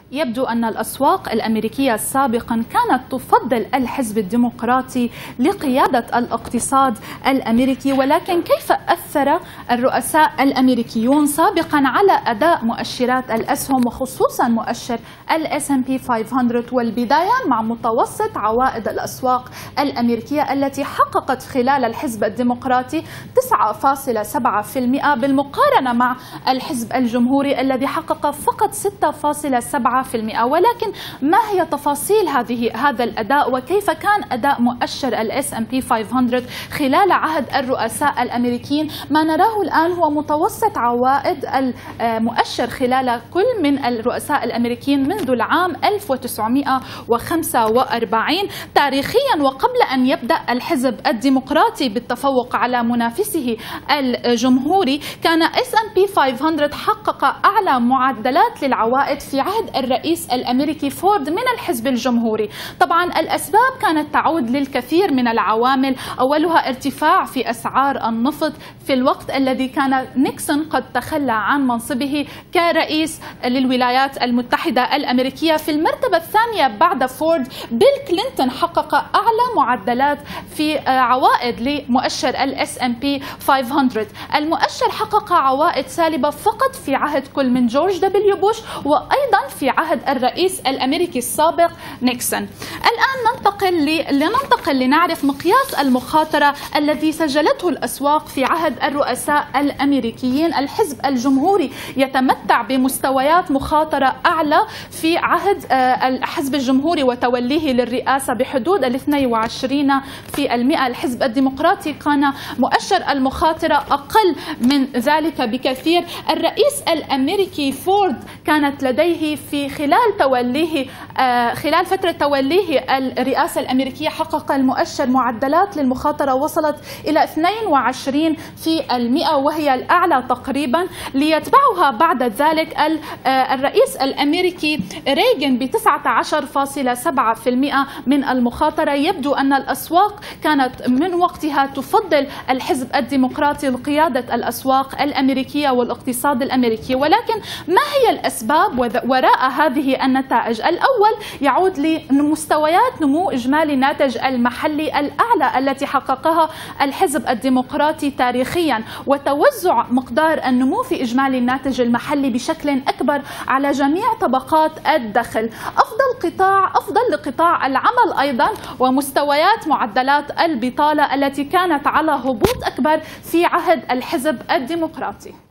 يبدو أن الأسواق الأمريكية سابقا كانت تفضل الحزب الديمقراطي لقيادة الاقتصاد الأمريكي، ولكن كيف أثر الرؤساء الأمريكيون سابقا على أداء مؤشرات الأسهم وخصوصا مؤشر S&P 500 والبداية مع متوسط عوائد الأسواق الأمريكية التي حققت خلال الحزب الديمقراطي 9.7% بالمقارنة مع الحزب الجمهوري الذي حقق فقط 6.7%. ولكن ما هي تفاصيل هذا الأداء وكيف كان أداء مؤشر S&P 500 خلال عهد الرؤساء الأمريكيين؟ ما نراه الآن هو متوسط عوائد المؤشر خلال كل من الرؤساء الأمريكيين منذ العام 1945 تاريخيا، وقبل أن يبدأ الحزب الديمقراطي بالتفوق على منافسه الجمهوري كان S&P 500 حقق أعلى معدلات للعوائد في عهد الرئيس الأمريكي فورد من الحزب الجمهوري. طبعا الأسباب كانت تعود للكثير من العوامل، أولها ارتفاع في أسعار النفط في الوقت الذي كان نيكسون قد تخلى عن منصبه كرئيس للولايات المتحدة الأمريكية. في المرتبة الثانية بعد فورد بيل كلينتون حقق أعلى معدلات في عوائد لمؤشر S&P 500. المؤشر حقق عوائد سالبة فقط في عهد كل من جورج دبليو بوش وأيضا في عهد الرئيس الأمريكي السابق نيكسون. الآن لننتقل لنعرف مقياس المخاطرة الذي سجلته الأسواق في عهد الرؤساء الأمريكيين. الحزب الجمهوري يتمتع بمستويات مخاطرة أعلى في عهد الحزب الجمهوري وتوليه للرئاسة بحدود 22%. الحزب الديمقراطي كان مؤشر المخاطرة أقل من ذلك بكثير. الرئيس الأمريكي فورد كانت لديه في خلال فترة توليه الرئاسة الأمريكية حقق المؤشر معدلات للمخاطرة وصلت إلى 22% وهي الأعلى تقريبا، ليتبعها بعد ذلك الرئيس الأمريكي ريغان ب 19.7% من المخاطرة. يبدو أن الأسواق كانت من وقتها تفضل الحزب الديمقراطي لقيادة الأسواق الأمريكية والاقتصاد الأمريكي. ولكن ما هي الأسباب وراء هذه النتائج؟ الأول يعود لمستويات نمو إجمالي الناتج المحلي الأعلى التي حققها الحزب الديمقراطي تاريخيا، وتوزع مقدار النمو في إجمالي الناتج المحلي بشكل أكبر على جميع طبقات الدخل. أفضل لقطاع العمل أيضا، ومستويات معدلات البطالة التي كانت على هبوط أكبر في عهد الحزب الديمقراطي.